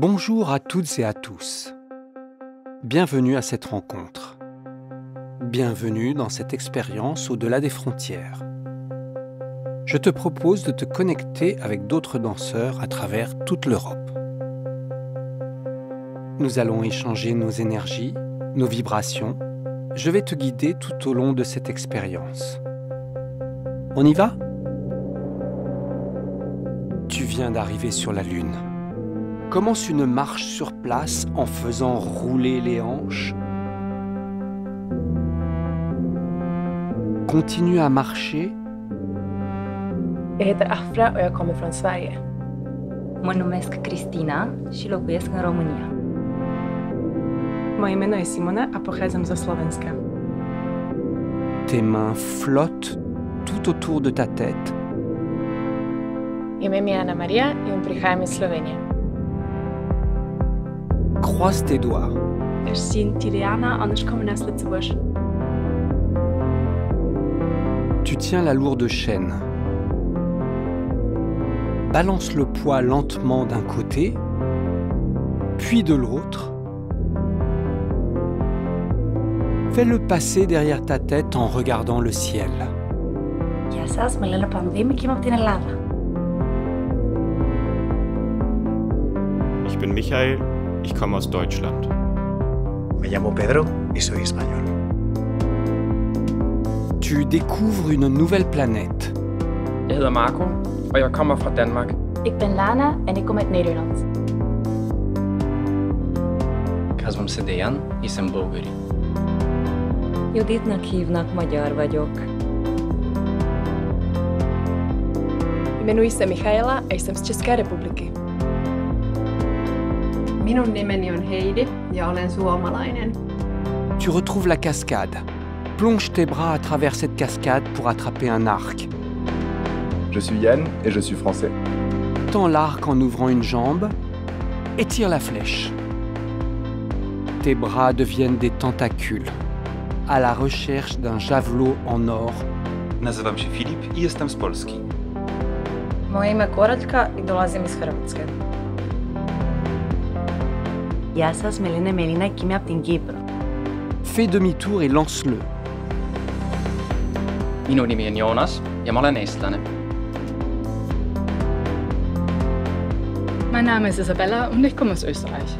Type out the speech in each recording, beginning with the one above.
Bonjour à toutes et à tous. Bienvenue à cette rencontre. Bienvenue dans cette expérience au-delà des frontières. Je te propose de te connecter avec d'autres danseurs à travers toute l'Europe. Nous allons échanger nos énergies, nos vibrations. Je vais te guider tout au long de cette expérience. On y va ? Tu viens d'arriver sur la Lune. Commence une marche sur place en faisant rouler les hanches. Continue à marcher. Jag heter Afra och jag kommer från Sverige. Mă numesc Cristina și locuiesc în România. Moje meno je Simona a pochádzam zo Slovenska. Tes mains flottent tout autour de ta tête. Ime mi je Ana Marija i prihajam iz Slovenije. Croise tes doigts. Ich bin Tiliana und ich komme aus Lützeburg. Tu tiens la lourde chaîne. Balance le poids lentement d'un côté, puis de l'autre. Fais-le passer derrière ta tête en regardant le ciel. Γεια σας, με λένε Πανδήμη και είμαι από την Ελλάδα. Ich bin Michael, ich komme aus Deutschland. Me llamo Pedro y soy español. Tu découvres une nouvelle planète. Jeg hedder Marco, og jeg kommer fra Danmark. Ik ben Lana en ik kom uit Nederland. Казвам се Деян и съм българин. Juditnak hívnak, magyar vagyok. Jmenuji se Michaela a jsem z České republiky. Minun nimeni on Heidi ja olen suomalainen. Tu retrouves la cascade. Plonge tes bras à travers cette cascade pour attraper un arc. Je suis Yann et je suis français. Tends l'arc en ouvrant une jambe et tire la flèche. Tes bras deviennent des tentacules, à la recherche d'un javelot en or. Nazywam się Filip i jestem z Polski. Moje ime Koraljka i dolazim iz Hrvatske. Γεια σας, με λένε Μελίνα και είμαι από την Κύπρο. Fais demi-tour et lance-le. Minun nimi on Joonas ja ma olen eestlane. Mein Name ist Isabella und ich komme aus Österreich.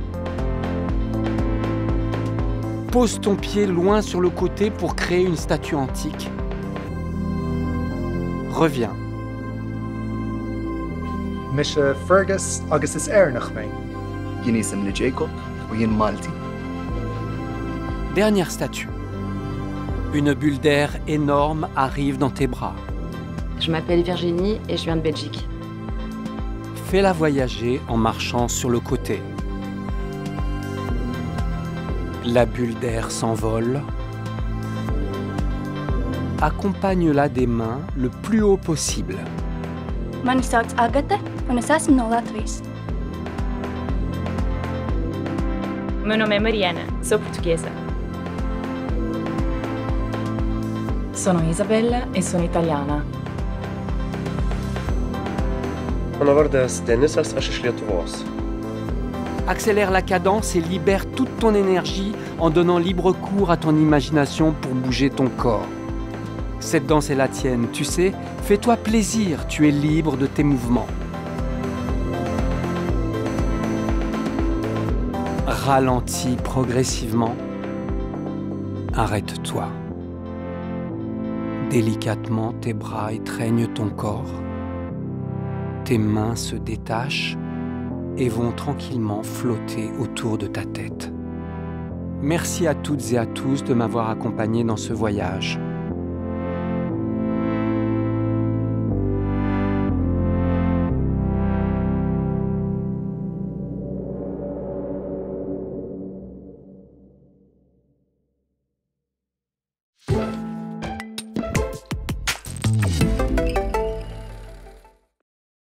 Pose ton pied loin sur le côté pour créer une statue antique. Reviens. Mis Fergus agus is nach mé. Jien isem le Jacob u jien Malti. Dernière statue. Une bulle d'air énorme arrive dans tes bras. Je m'appelle Virginie et je viens de Belgique. Fais-la voyager en marchant sur le côté. La bulle d'air s'envole. Accompagne-la des mains le plus haut possible. Mani sauc Agate un es esmu no Latvijas. Meu nome é Mariana, sou portuguesa. Sono Isabella e sono italiana. Mano vardas Denisas, aš iš Lietuvos. Accélère la cadence et libère toute ton énergie en donnant libre cours à ton imagination pour bouger ton corps. Cette danse est la tienne, tu sais, fais-toi plaisir, tu es libre de tes mouvements. Ralentis progressivement. Arrête-toi. Délicatement, tes bras étreignent ton corps. Tes mains se détachent et vont tranquillement flotter autour de ta tête. Merci à toutes et à tous de m'avoir accompagné dans ce voyage.